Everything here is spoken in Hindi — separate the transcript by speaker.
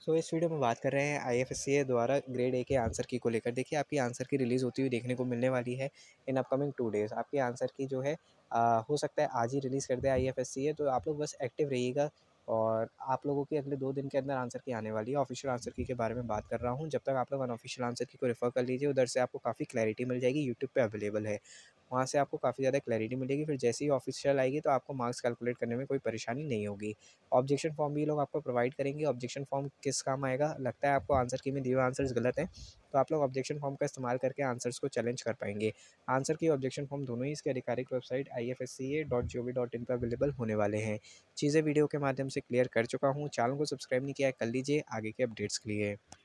Speaker 1: इस वीडियो में बात कर रहे हैं आईएफएससीए द्वारा ग्रेड ए के आंसर की को लेकर। देखिए, आपकी आंसर की रिलीज़ होती हुई देखने को मिलने वाली है इन अपकमिंग 2 डेज़। आपके आंसर की जो है हो सकता है आज ही रिलीज़ कर दे आईएफएससीए, तो आप लोग बस एक्टिव रहिएगा और आप लोगों की अगले 2 दिन के अंदर आंसर की आने वाली है। ऑफ़िशियल आंसर की के बारे में बात कर रहा हूँ। जब तक आप लोग अनऑफ़िशियल आंसर की को रेफ़र कर लीजिए, उधर से आपको काफ़ी क्लैरिटी मिल जाएगी, यूट्यूब पे अवेलेबल है। वहाँ से आपको काफ़ी ज़्यादा क्लैरिटी मिलेगी, फिर जैसे ही ऑफ़िशियल आएगी तो आपको मार्क्स कैलकुलेट करने में कोई परेशानी नहीं होगी। ऑब्जेक्शन फॉर्म भी ये लोग आपको प्रोवाइड करेंगे। ऑब्जेक्शन फॉर्म किस काम आएगा? लगता है आपको आंसर की में दिए हुए आंसर्स गलत हैं, तो आप लोग ऑब्जेक्शन फॉर्म का इस्तेमाल करके आंसर्स को चैलेंज कर पाएँगे। आंसर की ऑब्जेक्शन फॉर्म दोनों ही इसकी आधिकारिक वेबसाइट ifsca.gov.in पे अवेलेबल होने वाले हैं। चीज़ें वीडियो के माध्यम से क्लियर कर चुका हूँ। चैनल को सब्सक्राइब नहीं किया है, कर लीजिए आगे के अपडेट्स के लिए।